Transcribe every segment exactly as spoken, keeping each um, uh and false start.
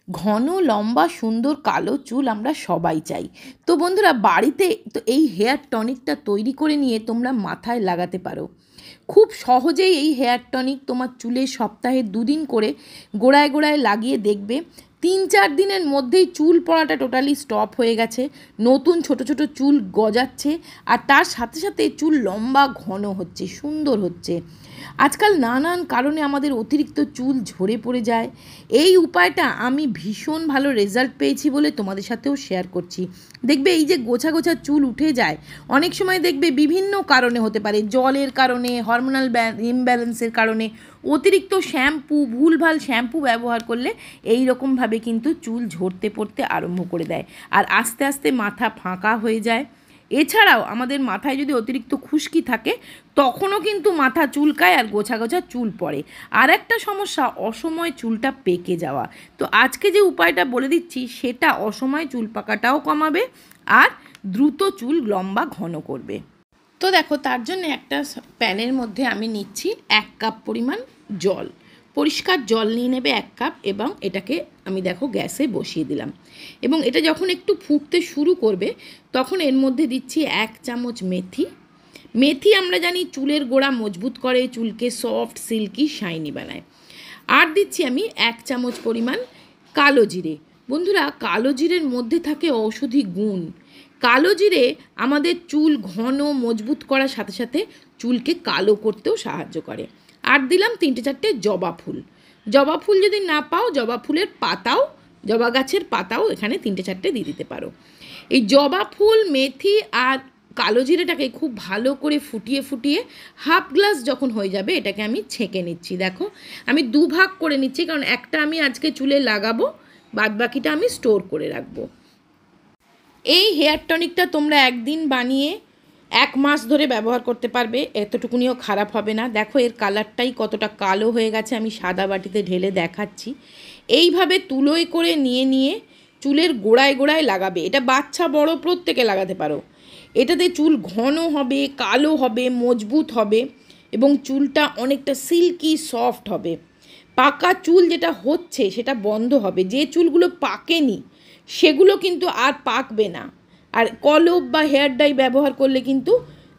ঘন লম্বা সুন্দর কালো চুল আমরা সবাই চাই। তো বন্ধুরা, বাড়িতে তো এই হেয়ার টনিকটা তৈরি করে নিয়ে তোমরা মাথায় লাগাতে পারো। খুব সহজেই এই হেয়ার টনিক তোমার চুলে সপ্তাহে দুদিন করে গোড়ায় গোড়ায় লাগিয়ে দেখবে তিন চার দিনের মধ্যেই চুল পড়াটা টোটালি স্টপ হয়ে গেছে, নতুন ছোট ছোট চুল গজাচ্ছে, আর তার সাথে সাথে চুল লম্বা ঘন হচ্ছে, সুন্দর হচ্ছে। আজকাল নানান কারণে আমাদের অতিরিক্ত চুল ঝরে পড়ে যায়। এই উপায়টা আমি ভীষণ ভালো রেজাল্ট পেয়েছি বলে তোমাদের সাথেও শেয়ার করছি। দেখবে এই যে গোছা গোছা চুল উঠে যায়, অনেক সময় দেখবে বিভিন্ন কারণে হতে পারে, জলের কারণে, হরমোনাল ইমব্যালেন্সের কারণে, অতিরিক্ত শ্যাম্পু, ভুলভাল শ্যাম্পু ব্যবহার করলে এই রকমভাবে কিন্তু চুল ঝরতে পড়তে আরম্ভ করে দেয়, আর আস্তে আস্তে মাথা ফাঁকা হয়ে যায়। এছাড়াও আমাদের মাথায় যদি অতিরিক্ত খুশকি থাকে তখনও কিন্তু মাথা চুলকায় আর গোছা গোছা চুল পড়ে। আর একটা সমস্যা, অসময় চুলটা পেকে যাওয়া। তো আজকে যে উপায়টা বলে দিচ্ছি সেটা অসময় চুল পাকাটাও কমাবে আর দ্রুত চুল লম্বা ঘন করবে। তো দেখো, তার জন্য একটা প্যানের মধ্যে আমি নিচ্ছি এক কাপ পরিমাণ জল। পরিষ্কার জল নিয়ে নেবে এক কাপ, এবং এটাকে আমি দেখো গ্যাসে বসিয়ে দিলাম। এবং এটা যখন একটু ফুটতে শুরু করবে তখন এর মধ্যে দিচ্ছি এক চামচ মেথি। মেথি আমরা জানি চুলের গোড়া মজবুত করে, চুলকে সফট, সিল্কি, শাইনি বানায়। আর দিচ্ছি আমি এক চামচ পরিমাণ কালো জিরে। বন্ধুরা, কালো জিরের মধ্যে থাকে ঔষধি গুণ। কালো জিরে আমাদের চুল ঘন মজবুত করার সাথে সাথে চুলকে কালো করতেও সাহায্য করে। আর দিলাম তিনটে চারটে জবা ফুল। জবা ফুল যদি না পাও, জবা ফুলের পাতাও, জবা গাছের পাতাও এখানে তিনটে চারটে দিয়ে দিতে পারো। এই জবা ফুল, মেথি আর কালো জিরেটাকে খুব ভালো করে ফুটিয়ে ফুটিয়ে হাফ গ্লাস যখন হয়ে যাবে এটাকে আমি ছেঁকে নিচ্ছি। দেখো, আমি দুভাগ করে নিচ্ছি, কারণ একটা আমি আজকে চুলে লাগাবো, বাদ বাকিটা আমি স্টোর করে রাখবো। এই হেয়ার টনিকটা তোমরা একদিন বানিয়ে এক মাস ধরে ব্যবহার করতে পারবে, এতটুকুনিও খারাপ হবে না। দেখো এর কালারটাই কতটা কালো হয়ে গেছে, আমি সাদা বাটিতে ঢেলে দেখাচ্ছি। এইভাবে তুলোয় করে নিয়ে নিয়ে চুলের গোড়ায় গোড়ায় লাগাবে। এটা বাচ্চা বড় প্রত্যেকে লাগাতে পারো। এটাতে চুল ঘন হবে, কালো হবে, মজবুত হবে, এবং চুলটা অনেকটা সিল্কি সফট হবে। পাকা চুল যেটা হচ্ছে সেটা বন্ধ হবে। যে চুলগুলো পাকেনি সেগুলো কিন্তু আর পাকবে না। আর কলপ বা হেয়ার ডাই ব্যবহার করলে কিন্তু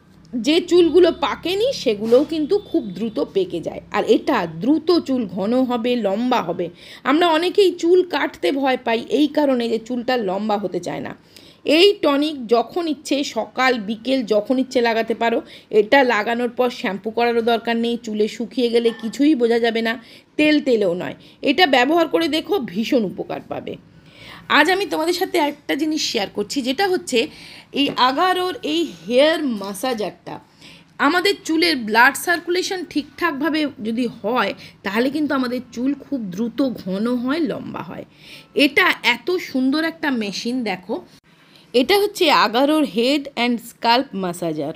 যে চুলগুলো পাকেনি সেগুলোও কিন্তু খুব দ্রুত পেকে যায়। আর এটা দ্রুত চুল ঘন হবে, লম্বা হবে। আমরা অনেকেই চুল কাটতে ভয় পাই এই কারণে যে চুলটা লম্বা হতে চায় না। এই টনিক যখন ইচ্ছে সকাল বিকেল যখন ইচ্ছে লাগাতে পারো। এটা লাগানোর পর শ্যাম্পু করারও দরকার নেই, চুলে শুকিয়ে গেলে কিছুই বোঝা যাবে না, তেল তেলেও নয়। এটা ব্যবহার করে দেখো, ভীষণ উপকার পাবে। আজ আমি তোমাদের সাথে একটা জিনিস শেয়ার করছি, যেটা হচ্ছে এই আগারোর এই হেয়ার ম্যাসাজারটা। আমাদের চুলের ব্লাড সার্কুলেশন ঠিকঠাকভাবে যদি হয় তাহলে কিন্তু আমাদের চুল খুব দ্রুত ঘন হয়, লম্বা হয়। এটা এত সুন্দর একটা মেশিন। দেখো, এটা হচ্ছে আগারোর হেড অ্যান্ড স্কাল্প ম্যাসাজার।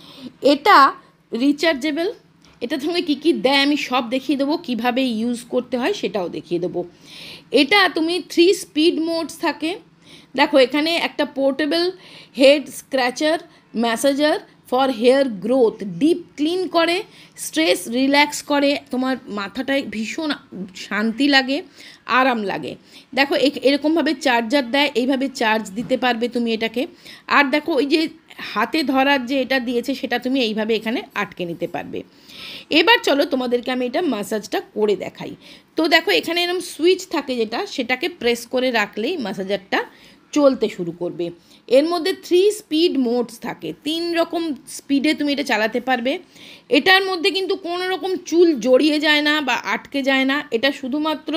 এটা রিচার্জেবল। এটার সঙ্গে কী কী দেয় আমি সব দেখিয়ে দেবো, কীভাবে ইউজ করতে হয় সেটাও দেখিয়ে দেবো। এটা তুমি থ্রি স্পিড মোডস থাকে। দেখো, এখানে একটা portable head scratcher massager for hair growth, deep clean করে, স্ট্রেস রিল্যাক্স করে, তোমার মাথাটায় ভীষণ শান্তি লাগে, আরাম লাগে। দেখো এরকমভাবে চার্জার দেয়, এইভাবে চার্জ দিতে পারবে তুমি এটাকে। আর দেখো ওই যে হাতে ধরার যে এটা দিয়েছে সেটা তুমি এইভাবে এখানে আটকে নিতে পারবে। এবার চলো তোমাদেরকে আমি এটা ম্যাসাজটা করে দেখাই। তো দেখো, এখানে এরকম সুইচ থাকে যেটা, সেটাকে প্রেস করে রাখলেই ম্যাসাজারটা চলতে শুরু করবে। এর মধ্যে থ্রি স্পিড মোডস থাকে, তিন রকম স্পিডে তুমি এটা চালাতে পারবে। এটার মধ্যে কিন্তু কোনো রকম চুল জড়িয়ে যায় না বা আটকে যায় না। এটা শুধুমাত্র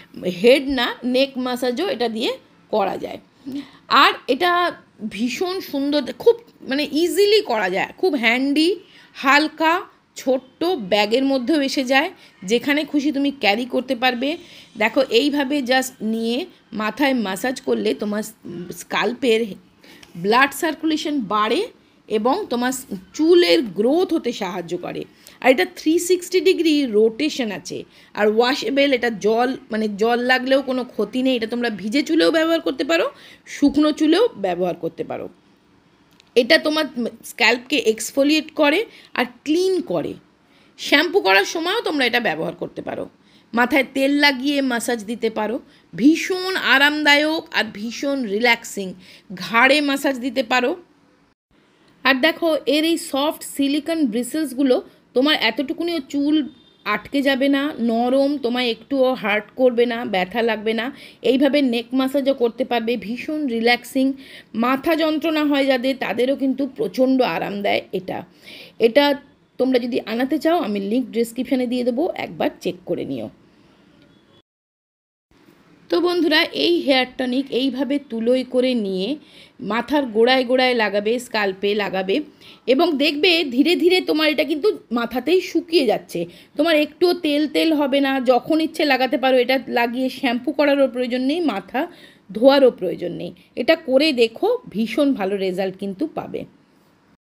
হেড না, নেক ম্যাসাজও এটা দিয়ে করা যায়। আর এটা ভীষণ সুন্দর, খুব মানে ইজিলি করা যায়, খুব হ্যান্ডি, হালকা, ছোট্ট ব্যাগের মধ্যেও এসে যায়, যেখানে খুশি তুমি ক্যারি করতে পারবে। দেখো এইভাবে জাস্ট নিয়ে মাথায় ম্যাসাজ করলে তোমার স্কাল্পের ব্লাড সার্কুলেশন বাড়ে এবং তোমার চুলের গ্রোথ হতে সাহায্য করে। আর এটা থ্রি সিক্সটি ডিগ্রি রোটেশন আছে। আর ওয়াশেবেল, এটা জল মানে জল লাগলেও কোনো ক্ষতি নেই। এটা তোমরা ভিজে চুলেও ব্যবহার করতে পারো, শুকনো চুলেও ব্যবহার করতে পারো। এটা তোমার স্ক্যাল্পকে এক্সফোলিয়েট করে আর ক্লিন করে। শ্যাম্পু করার সময়ও তোমরা এটা ব্যবহার করতে পারো। মাথায় তেল লাগিয়ে ম্যাসাজ দিতে পারো। ভীষণ আরামদায়ক আর ভীষণ রিল্যাক্সিং, ঘাড়ে ম্যাসাজ দিতে পারো। আর দেখো এর এই সফট সিলিকন ব্রিসেলসগুলো তোমার এতটুকুনিও চুল আটকে যাবে না, নরম, তোমায় একটুও হার্ট করবে না, ব্যথা লাগবে না। এইভাবে নেক ম্যাসাজও করতে পারবে, ভীষণ রিল্যাক্সিং। মাথা যন্ত্রণা হয় যাদের, তাদেরও কিন্তু প্রচণ্ড আরাম দেয় এটা। এটা তোমরা যদি আনাতে চাও আমি লিঙ্ক ডেসক্রিপশানে দিয়ে দেবো, একবার চেক করে নিও। তো বন্ধুরা এই হেয়ার টনিক এইভাবে তুলোয় করে নিয়ে মাথার গোড়ায় গোড়ায় লাগাবে, স্কাল্পে লাগাবে, এবং দেখবে ধীরে ধীরে তোমার এটা কিন্তু মাথাতেই শুকিয়ে যাচ্ছে, তোমার একটুও তেল তেল হবে না। যখন ইচ্ছে লাগাতে পারো, এটা লাগিয়ে শ্যাম্পু করারও প্রয়োজন নেই, মাথা ধোয়ারও প্রয়োজন নেই। এটা করে দেখো, ভীষণ ভালো রেজাল্ট কিন্তু পাবে।